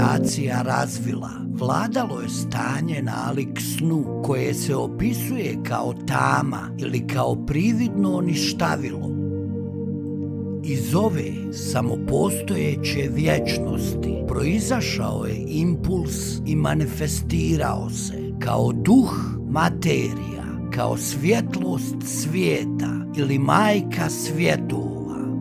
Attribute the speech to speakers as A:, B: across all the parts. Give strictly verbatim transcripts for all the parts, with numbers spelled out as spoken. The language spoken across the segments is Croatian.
A: kreacija razvila, vladalo je stanje nalik snu koje se opisuje kao tama ili kao prividno ništavilo. Iz ove samopostojeće vječnosti proizašao je impuls i manifestirao se kao duh materija, kao svjetlost svijeta ili majka svjetova.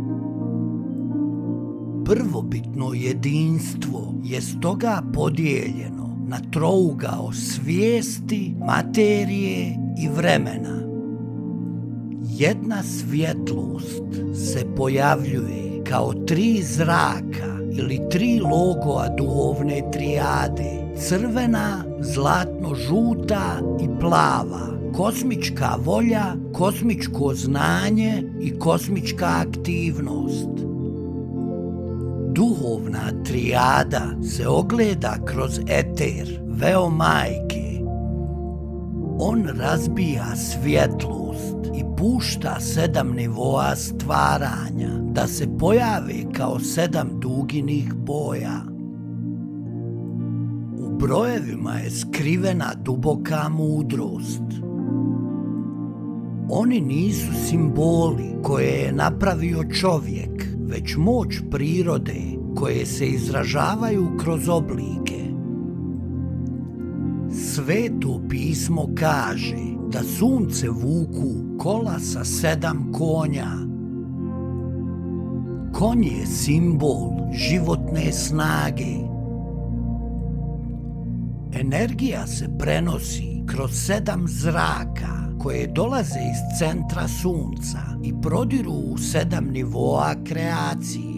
A: Prvobitno jedinstvo je stoga podijeljeno na trougao svijesti, materije i vremena. Jedna svjetlost se pojavljuje kao tri zraka ili tri logoa duhovne trijade, crvena, zlatno-žuta i plava, kosmička volja, kosmičko znanje i kosmička aktivnost. Duhovna trijada se ogleda kroz eter, veo majke. On razbija svjetlost i pušta sedam nivoa stvaranja da se pojave kao sedam duginih boja. U brojevima je skrivena duboka mudrost. Oni nisu simboli koje je napravio čovjek, već moć prirode koje se izražavaju kroz oblike. Sveto pismo kaže da sunce vuku kola sa sedam konja. Konj je simbol životne snage. Energija se prenosi kroz sedam zraka koje dolaze iz centra sunca i prodiru u sedam nivoa kreacije.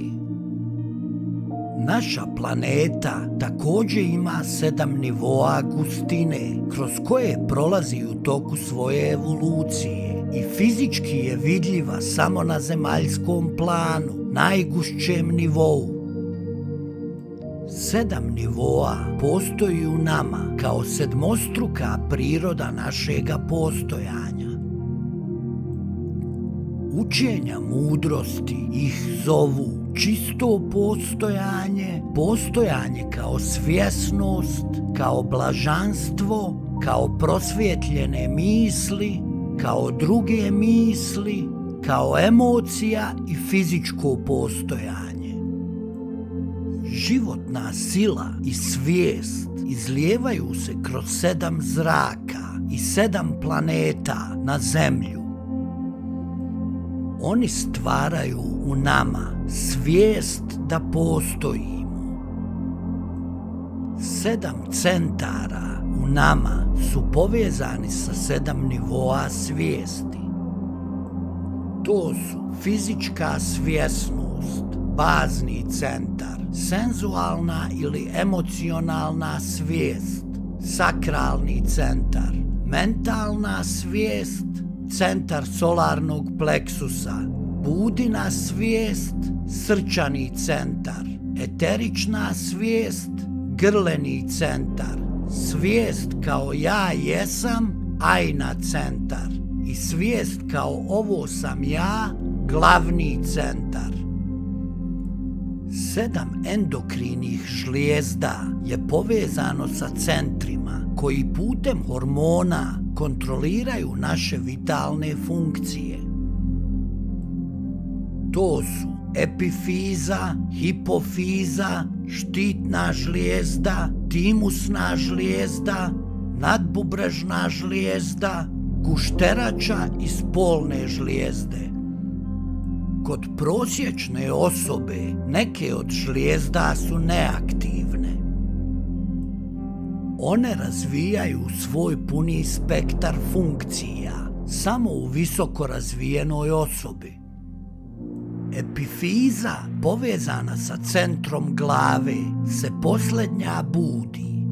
A: Naša planeta također ima sedam nivoa gustine kroz koje prolazi u toku svoje evolucije i fizički je vidljiva samo na zemaljskom planu, najgušćem nivou. Sedam nivoa postoji u nama kao sedmostruka priroda našega postojanja. Učenja mudrosti ih zovu čisto postojanje, postojanje kao svjesnost, kao blažanstvo, kao prosvjetljene misli, kao druge misli, kao emocija i fizičko postojanje. Životna sila i svijest izlijevaju se kroz sedam zraka i sedam planeta na zemlju. Oni stvaraju u nama svijest da postojimo. Sedam centara u nama su povezani sa sedam nivoa svijesti. To su fizička svjesnost, bazni centar, senzualna ili emocionalna svijest, sakralni centar, mentalna svijest, centar solarnog pleksusa, budina svijest, srčani centar, eterična svijest, grleni centar, svijest kao ja jesam, ajna centar i svijest kao ovo sam ja, glavni centar. Sedam endokrinih žlijezda je povezano sa centrima koji putem hormona kontroliraju naše vitalne funkcije. To su epifiza, hipofiza, štitna žlijezda, timusna žlijezda, nadbubrežna žlijezda, gušterača i spolne žlijezde. Kod prosječne osobe neke od žlijezda su neaktivne. One razvijaju svoj puni spektar funkcija samo u visoko razvijenoj osobi. Epifiza, povezana sa centrom glave, se posljednja budi.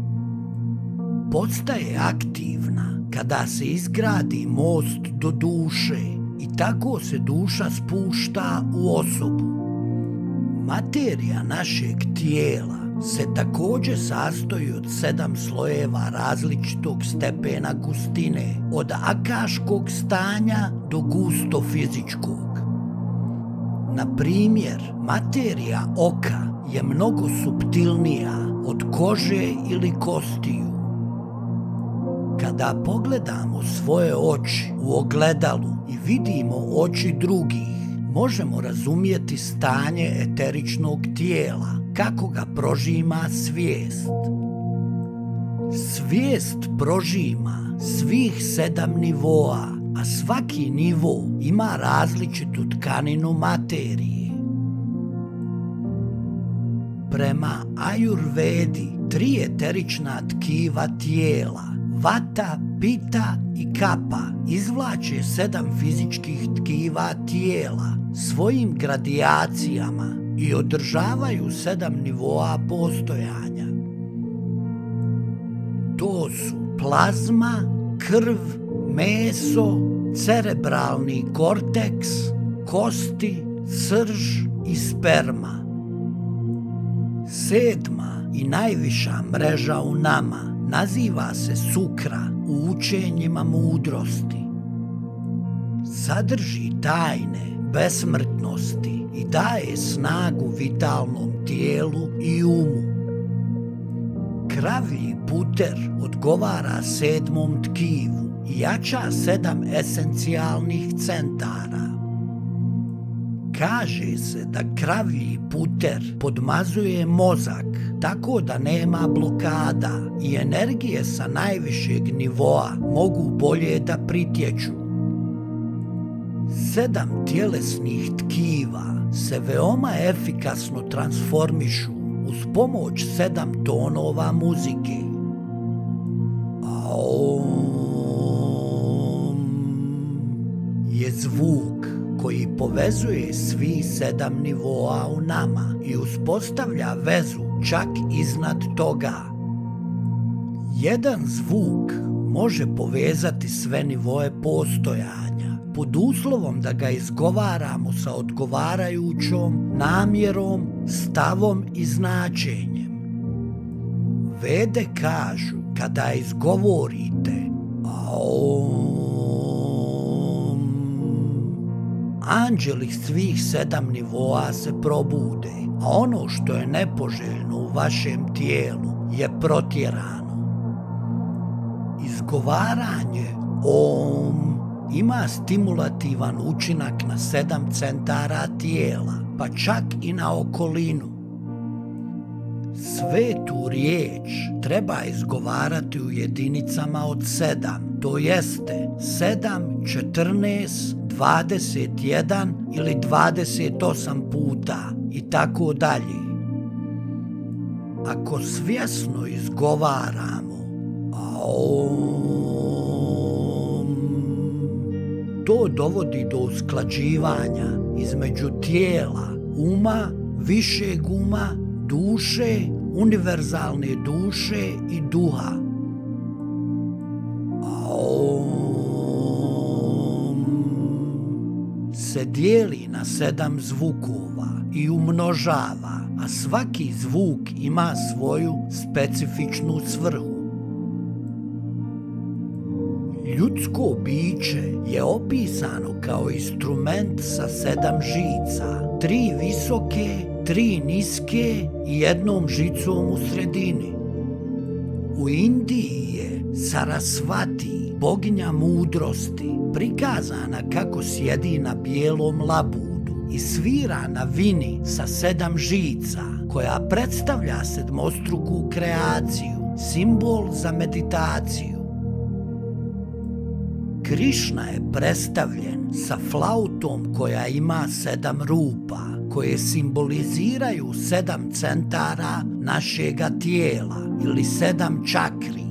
A: Postaje aktivna kada se izgradi most do duše i tako se duša spušta u osobu. Materija našeg tijela se također sastoji od sedam slojeva različitog stepena gustine, od akaškog stanja do gusto fizičkog. Na primjer, materija oka je mnogo suptilnija od kože ili kostiju. Kada pogledamo svoje oči u ogledalu i vidimo oči drugih, možemo razumjeti stanje eteričnog tijela, kako ga prožima svijest. Svijest prožima svih sedam nivoa, a svaki nivo ima različitu tkaninu materije. Prema Ajurvedi, tri eterična tkiva tijela, vata, pita i kapa, izvlače sedam fizičkih tkiva tijela svojim gradijacijama i održavaju sedam nivoa postojanja. To su plazma, krv, meso, cerebralni korteks, kosti, srž i sperma. Sedma i najviša mreža u nama naziva se sukra u učenjima mudrosti. Sadrži tajne besmrtnosti i daje snagu vitalnom tijelu i umu. Kravlji puter odgovara sedmom tkivu i jača sedam esencijalnih centara. Kaže se da kravlji puter podmazuje mozak tako da nema blokada i energije sa najvišeg nivoa mogu bolje da pritječu. Sedam tjelesnih tkiva se veoma efikasno transformišu uz pomoć sedam tonova muzike. Aum je zvuk koji povezuje svi sedam nivoa u nama i uspostavlja vezu čak iznad toga. Jedan zvuk može povezati sve nivoe postojanja, pod uslovom da ga izgovaramo sa odgovarajućom namjerom, stavom i značenjem. Vede kažu, kada izgovorite aum, anđeli svih sedam nivoa se probude, a ono što je nepoželjno u vašem tijelu je protjerano. Izgovaranje om ima stimulativan učinak na sedam centara tijela, pa čak i na okolinu. Svetu riječ treba izgovarati u jedinicama od sedam, to jeste sedam, četrnaest, dvadeset jedan ili dvadeset osam puta i tako dalje. Ako svjesno izgovaramo aum, to dovodi do usklađivanja između tijela, uma, višeg uma, duše, univerzalne duše i duha. Aum se dijeli na sedam zvukova i umnožava, a svaki zvuk ima svoju specifičnu svrhu. Ljudsko biće je opisano kao instrument sa sedam žica, tri visoke, tri niske i jednom žicom u sredini. U Indiji je Sarasvati, boginja mudrosti, prikazana kako sjedi na bijelom labudu i svira na vini sa sedam žica, koja predstavlja sedmostruku kreaciju, simbol za meditaciju. Krišna je predstavljen sa flautom koja ima sedam rupa, koje simboliziraju sedam centara našega tijela ili sedam čakri.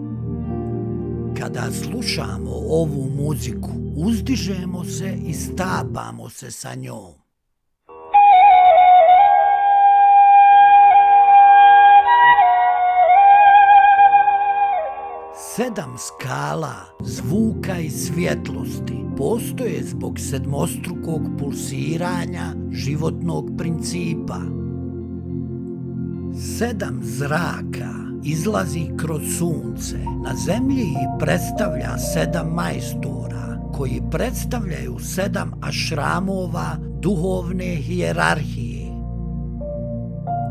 A: Kada slušamo ovu muziku, uzdižemo se i stapamo se sa njom. Sedam skala zvuka i svjetlosti postoje zbog sedmostrukog pulsiranja životnog principa. Sedam zraka izlazi kroz sunce na zemlji i predstavlja sedam majstora koji predstavljaju sedam ašramova duhovne hijerarhije.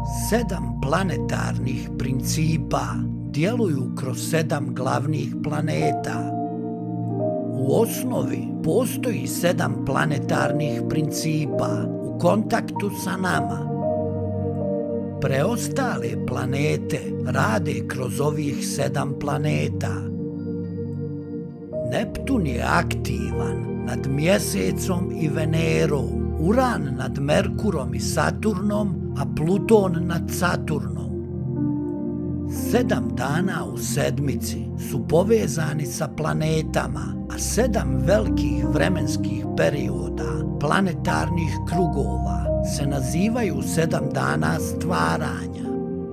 A: Sedam planetarnih principa djeluju kroz sedam glavnih planeta. U osnovi postoji sedam planetarnih principa u kontaktu sa nama. Preostale planete rade kroz ovih sedam planeta. Neptun je aktivan nad Mjesecom i Venerom, Uran nad Merkurom i Saturnom, a Pluton nad Saturnom. Sedam dana u sedmici su povezani sa planetama, a sedam velikih vremenskih perioda, planetarnih krugova, se nazivaju sedam dana stvaranja.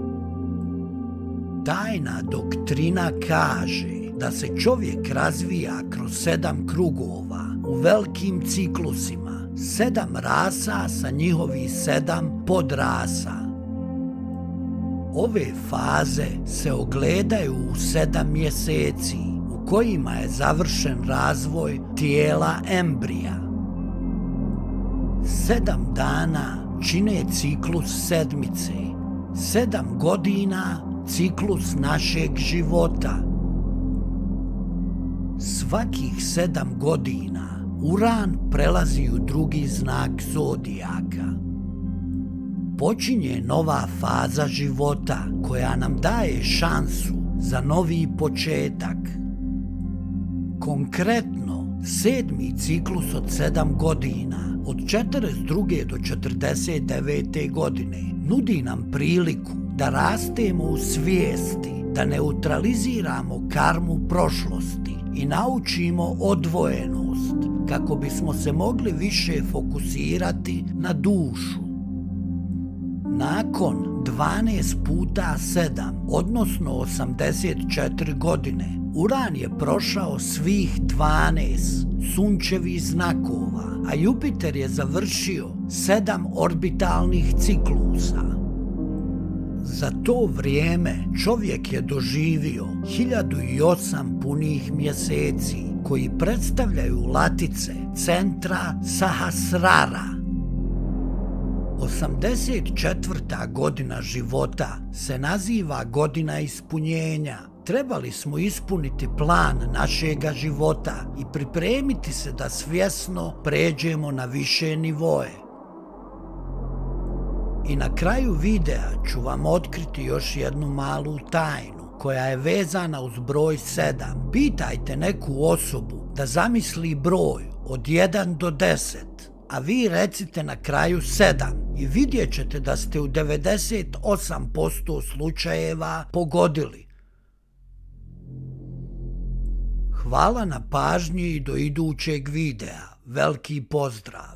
A: Tajna doktrina kaže da se čovjek razvija kroz sedam krugova u velikim ciklusima, sedam rasa sa njihovih sedam podrasa. Ove faze se ogledaju u sedam mjeseci u kojima je završen razvoj tijela embrija. Sedam dana čine ciklus sedmice, sedam godina ciklus našeg života. Svakih sedam godina Uran prelazi u drugi znak zodijaka. Počinje nova faza života koja nam daje šansu za novi početak. Konkretno, sedmi ciklus od sedam godina, od četrdeset druge do četrdeset devete godine, nudi nam priliku da rastemo u svijesti, da neutraliziramo karmu prošlosti i naučimo odvojenost kako bismo se mogli više fokusirati na dušu. Nakon dvanaest puta sedam, odnosno osamdeset četiri godine, Uran je prošao svih dvanaest sunčevih znakova, a Jupiter je završio sedam orbitalnih ciklusa. Za to vrijeme čovjek je doživio hiljadu i osam punih mjeseci koji predstavljaju latice centra Sahasrara. osamdeset četvrta godina života se naziva godina ispunjenja. Trebali smo ispuniti plan našega života i pripremiti se da svjesno pređemo na više nivoe. I na kraju videa ću vam otkriti još jednu malu tajnu koja je vezana uz broj sedam. Pitajte neku osobu da zamisli broj od jedan do deset, a vi recite na kraju sedam i vidjet ćete da ste u devedeset osam posto slučajeva pogodili. Hvala na pažnji i do idućeg videa. Veliki pozdrav!